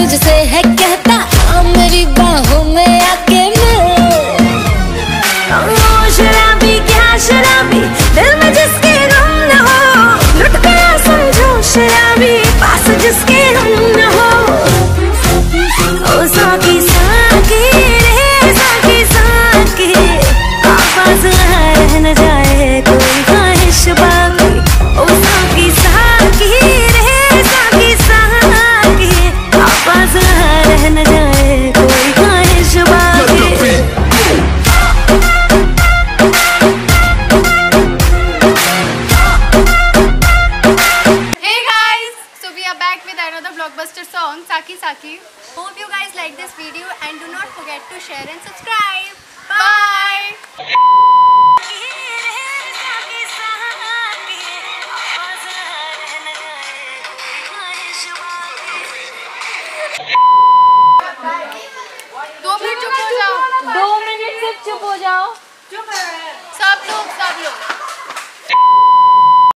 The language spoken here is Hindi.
तुझसे है कहता आ मेरी बाहों में आके शराबी क्या शराबी दिल में जिसके गम न हो लुट गया समझो शराबी पास जिसके हम न हो ओ साकी साकी रे साकी साकी आवाज रह न जाए कोई ख्वाहिश बाकी ओ साकी साकी रे साकी साकी आवाज रह न जाए कोई ख्वाहिश बाकी। Blockbuster song Saki Saki. Hope you guys like this video and do not forget to share and subscribe. Bye. दो मिनट चुप हो जाओ। 2 मिनट सिर्फ चुप हो जाओ। सब लोग